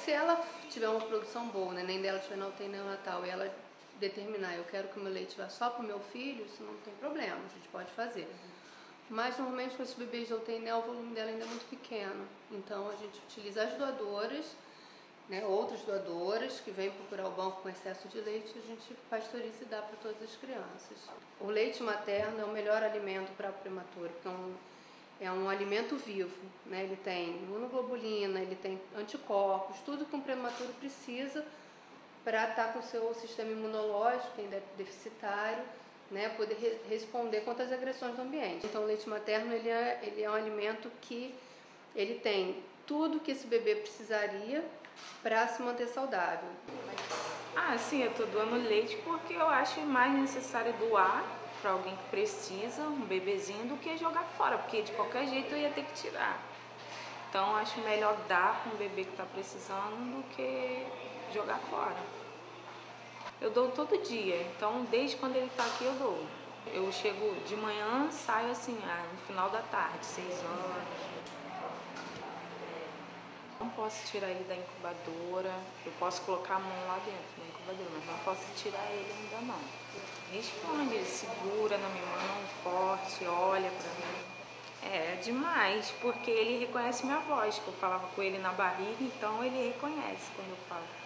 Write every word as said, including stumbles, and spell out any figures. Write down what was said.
se ela tiver uma produção boa, né, nem dela estiver na U T I neonatal e ela determinar, eu quero que o meu leite vá só para o meu filho, isso não tem problema, a gente pode fazer. Mas normalmente com esses bebês de U T I neo, o volume dela ainda é muito pequeno, então a gente utiliza as doadoras, né, outras doadoras que vêm procurar o banco com excesso de leite, a gente pasteuriza e dá para todas as crianças. O leite materno é o melhor alimento para o prematuro, porque é um, é um alimento vivo, né? Ele tem imunoglobulina, ele tem anticorpos, tudo que um prematuro precisa para estar com o seu sistema imunológico, ainda é deficitário, né, poder re responder contra as agressões do ambiente. Então o leite materno ele é, ele é um alimento que ele tem tudo que esse bebê precisaria para se manter saudável. Ah, sim, eu estou doando leite porque eu acho mais necessário doar para alguém que precisa, um bebezinho, do que jogar fora, porque de qualquer jeito eu ia ter que tirar. Então eu acho melhor dar para um bebê que está precisando do que jogar fora. Eu dou todo dia, então desde quando ele está aqui eu dou. Eu chego de manhã, saio assim, no final da tarde, seis horas. Não posso tirar ele da incubadora, eu posso colocar a mão lá dentro da incubadora, mas não posso tirar ele ainda não. Responde, ele segura na minha mão forte, olha pra mim. É demais, porque ele reconhece minha voz, que eu falava com ele na barriga, então ele reconhece quando eu falo.